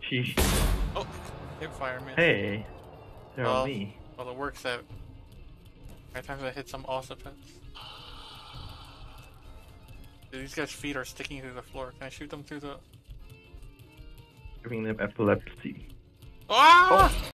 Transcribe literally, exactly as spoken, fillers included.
Sheesh. Oh, hip fire, man. Hey, they're well, on me. Well, it works out. Every time I hit some occipits. These guys' feet are sticking to the floor. Can I shoot them through the... Giving them epilepsy. Ah! Oh!